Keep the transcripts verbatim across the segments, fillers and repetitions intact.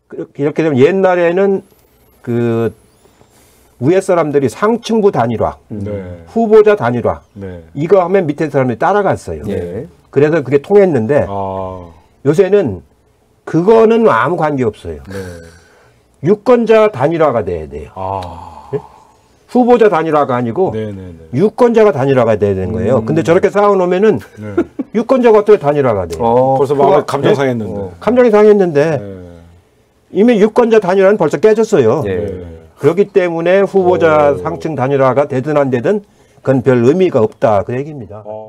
이렇게 되면 옛날에는 그 위에 사람들이 상층부 단일화, 네. 후보자 단일화 네. 이거 하면 밑에 사람들이 따라갔어요. 예. 그래서 그게 통했는데 아. 요새는 그거는 아무 관계 없어요. 네. 유권자 단일화가 돼야 돼요. 아. 네? 후보자 단일화가 아니고 네네네. 유권자가 단일화가 돼야 되는 거예요. 음. 근데 저렇게 쌓아놓으면은 네. 유권자가 어떻게 단일화가 돼요? 어, 벌써 그거- 막 감정 상했는데. 어, 감정이 상했는데 네. 이미 유권자 단일화는 벌써 깨졌어요. 예. 네. 그렇기 때문에 후보자 오. 상층 단일화가 되든 안 되든 그건 별 의미가 없다 그 얘기입니다. 어.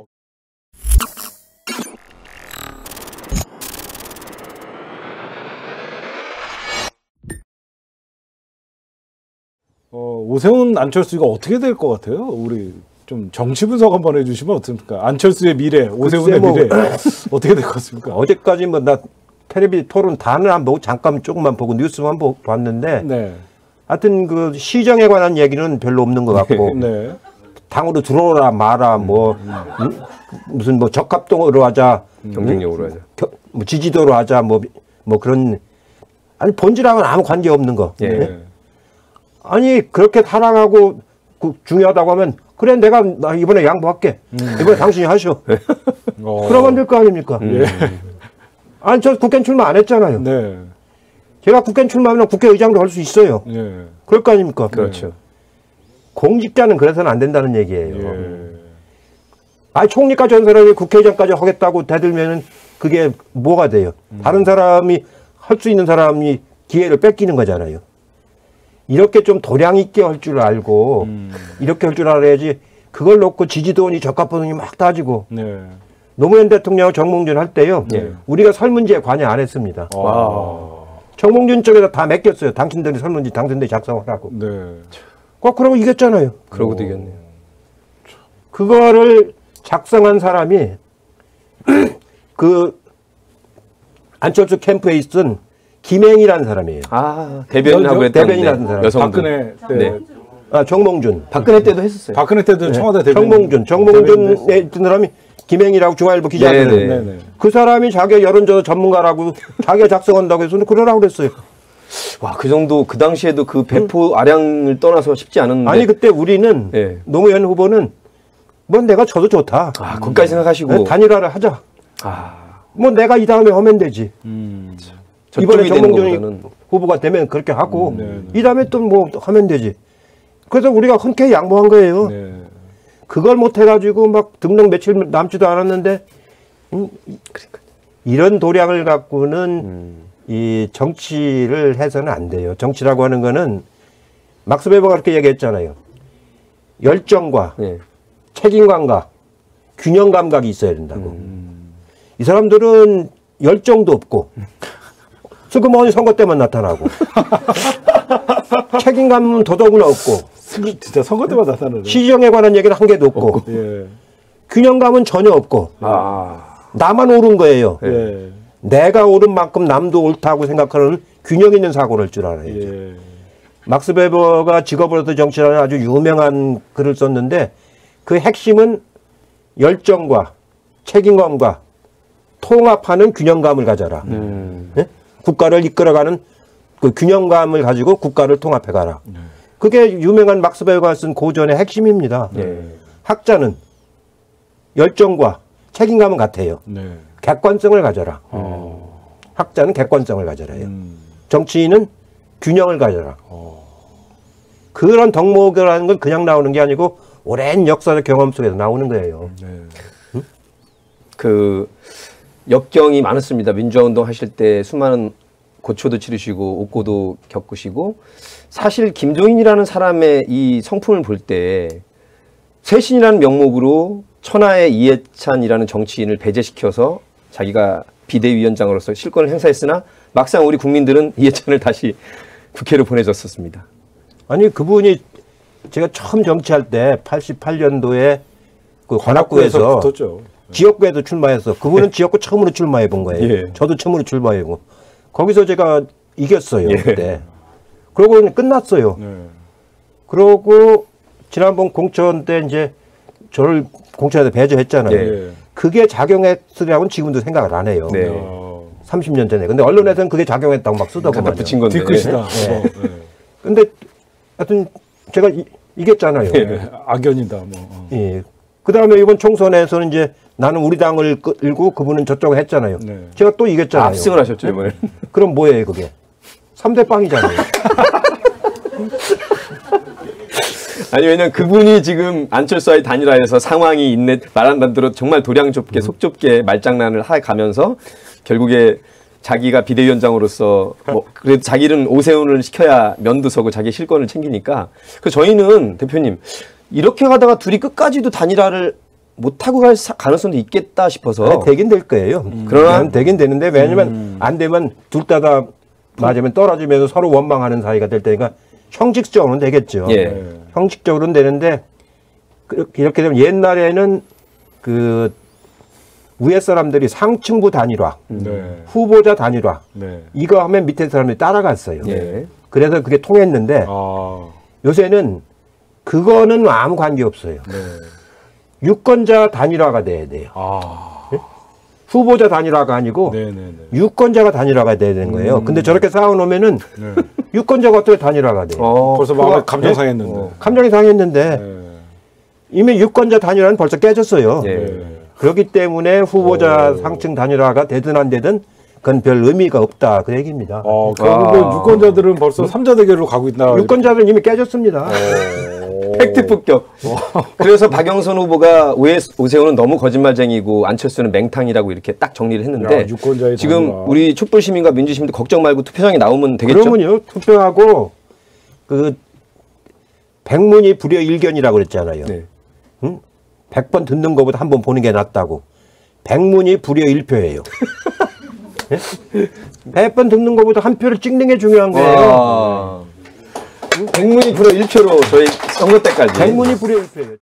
어, 오세훈 안철수가 어떻게 될 것 같아요? 우리 좀 정치 분석 한번 해주시면 어떻습니까? 안철수의 미래, 오세훈의 뭐, 미래 어떻게 될 것 같습니까? 어제까지 뭐 나 텔레비 토론 다는 안 보고 잠깐 조금만 보고 뉴스만 보, 봤는데 네, 하여튼 그 시정에 관한 얘기는 별로 없는 것 같고 네, 당으로 들어오라 마라 뭐 음? 무슨 뭐 적합동으로 하자 경쟁력으로 하자. 겨, 뭐 지지도로 하자 뭐 뭐 그런 아니 본질하고는 아무 관계 없는 거. 예. 네. 아니 그렇게 사랑하고 그 중요하다고 하면 그래 내가 나 이번에 양보할게. 이번에 당신이 하시오. 어. 그러면 될 거 아닙니까? 예. 아니 저 국회 출마 안 했잖아요. 네, 제가 국회 출마하면 국회의장도 할 수 있어요. 예, 그럴 거 아닙니까? 그렇죠. 공직자는 그래서는 안 된다는 얘기예요. 예. 아니 총리까지 한 사람이 국회의장까지 하겠다고 대들면은 그게 뭐가 돼요? 음. 다른 사람이 할 수 있는 사람이 기회를 뺏기는 거잖아요. 이렇게 좀 도량 있게 할 줄 알고 음. 이렇게 할 줄 알아야지 그걸 놓고 지지도니 적합도니 막 따지고 네. 노무현 대통령 정몽준 할 때요. 네. 우리가 설문지에 관여 안 했습니다. 아. 정몽준 쪽에서 다 맡겼어요. 당신들이 설문지 당신들이 작성하라고. 네. 꼭 그러고 이겼잖아요. 그러고도 이겼네요. 그거를 작성한 사람이 그 안철수 캠프에 있던 김행이라는 사람이에요. 아, 대변인하고 했던 대변인하는 사람. 여성분. 박근혜 때, 네. 아 정몽준. 박근혜 때도 했었어요. 박근혜 때도 청와대 대변인. 정몽준. 정몽준에 있던 사람이 김행이라고 중앙일보 기자들. 네네. 네, 네. 그 사람이 자기가 여론조사 전문가라고 자기가 작성한다고 해서 그러라고 그랬어요. 와, 그 정도 그 당시에도 그 배포 아량을 떠나서 쉽지 않은데. 아니 그때 우리는 네. 노무현 후보는 뭐 내가 져도 좋다. 아, 거기까지 생각하시고. 네, 단일화를 하자. 아, 뭐 내가 이 다음에 하면 되지. 음. 이번에 저쪽이 되는 정몽준이 것보다는. 후보가 되면 그렇게 하고 네, 네. 이 다음에 또 뭐 하면 되지. 그래서 우리가 흔쾌히 양보한 거예요. 네. 그걸 못 해가지고 막 등록 며칠 남지도 않았는데 음, 이런 도량을 갖고는 음. 이 정치를 해서는 안 돼요. 정치라고 하는 거는 막스 베버가 그렇게 얘기했잖아요. 열정과 네. 책임감과 균형 감각이 있어야 된다고. 음. 이 사람들은 열정도 없고 슬그머니 선거 때만 나타나고 책임감은 더더구나 없고 진짜 선거 때마다 나타나네. 시정에 관한 얘기는 한 개도 없고 예. 균형감은 전혀 없고 아, 나만 옳은 거예요. 예. 내가 옳은 만큼 남도 옳다고 생각하는 균형 있는 사고를 할 줄 알아야죠. 예. 막스 베버가 직업으로서 정치라는 아주 유명한 글을 썼는데 그 핵심은 열정과 책임감과 통합하는 균형감을 가져라. 음. 예? 국가를 이끌어가는 그 균형감을 가지고 국가를 통합해가라. 그게 유명한 막스 베버가 쓴 고전의 핵심입니다. 네. 학자는 열정과 책임감은 같아요. 네. 객관성을 가져라. 어. 학자는 객관성을 가져라요. 음. 정치인은 균형을 가져라. 어. 그런 덕목이라는 건 그냥 나오는 게 아니고 오랜 역사적 경험 속에서 나오는 거예요. 네. 그 역경이 많았습니다. 민주화 운동 하실 때 수많은 고초도 치르시고 옥고도 겪으시고 사실 김종인이라는 사람의 이 성품을 볼 때 쇄신이라는 명목으로 천하의 이해찬이라는 정치인을 배제시켜서 자기가 비대위원장으로서 실권을 행사했으나 막상 우리 국민들은 이해찬을 다시 국회로 보내줬었습니다. 아니 그분이 제가 처음 정치할 때 팔십팔 년도에 그 관악구에서 붙었죠. 지역구에도 출마해서 그분은 지역구 처음으로 출마해 본 거예요. 예. 저도 처음으로 출마해 보고 거기서 제가 이겼어요. 예. 그때. 그러고 끝났어요. 네. 그러고 지난번 공천 때 이제 저를 공천에서 배제했잖아요. 예. 그게 작용했으리라고는 지금도 생각을 안 해요. 네. 어. 삼십 년 전에. 근데 언론에서는 그게 작용했다고 막 쓰더군요. 갖다 붙인 건데. 뒤끝이다. 네. 어, 네. 근데 하여튼 제가 이, 이겼잖아요. 네, 악연이다. 뭐. 어. 예. 그 다음에 이번 총선에서는 이제 나는 우리 당을 끌고 그분은 저쪽을 했잖아요. 네. 제가 또 이겼잖아요. 압승을 하셨죠, 이번에. 그럼 뭐예요, 그게? 삼 대 빵이잖아요. 아니, 왜냐면 그분이 지금 안철수와의 단일화에서 상황이 있네, 말한다는 대로 정말 도량 좁게, 속 좁게 말장난을 하 가면서 결국에 자기가 비대위원장으로서 뭐 그래도 자기는 오세훈을 시켜야 면도 서고 자기 실권을 챙기니까 그 저희는 대표님 이렇게 가다가 둘이 끝까지도 단일화를 못하고 갈 사- 가능성도 있겠다 싶어서 아니, 되긴 될 거예요. 그러나- 되긴 되는데 왜냐면 안 되면 둘 다 다 맞으면 떨어지면서 서로 원망하는 사이가 될 테니까 형식적으로는 되겠죠. 예. 형식적으로는 되는데 그렇게 이렇게 되면 옛날에는 그 위에 사람들이 상층부 단일화, 네. 후보자 단일화 네. 이거 하면 밑에 사람들이 따라갔어요. 예. 그래서 그게 통했는데 아. 요새는 그거는 아무 관계 없어요. 네. 유권자 단일화가 돼야 돼요. 아. 후보자 단일화가 아니고 네, 네, 네. 유권자가 단일화가 돼야 되는 거예요. 근데 저렇게 싸워놓으면은 네. 유권자가 어떻게 단일화가 돼요? 어, 벌써 마음에 감정 상했는데. 어, 감정이 상했는데 네. 이미 유권자 단일화는 벌써 깨졌어요. 예. 네. 그렇기 때문에 후보자 상층 단일화가 되든 안 되든 그건 별 의미가 없다 그 얘기입니다. 어, 결국은 아. 유권자들은 벌써 삼자 대결로 가고 있나. 유권자들은 이미 깨졌습니다. 팩트 폭격. 그래서 박영선 후보가 왜 오세훈은 너무 거짓말쟁이고 안철수는 맹탕이라고 이렇게 딱 정리를 했는데 야, 유권자의 지금 단일화. 우리 촛불 시민과 민주 시민들 걱정 말고 투표장에 나오면 되겠죠? 그러면요 투표하고 그 백문이 불여일견이라고 그랬잖아요. 네. 응? 백 번 듣는 것보다 한 번 보는 게 낫다고. 백문이 불여일표예요. 예? 백 번 듣는 것보다 한 표를 찍는 게 중요한 거예요. 와. 백문이 불여 일 표로 저희 선거 때까지. 백문이 불여일표예요.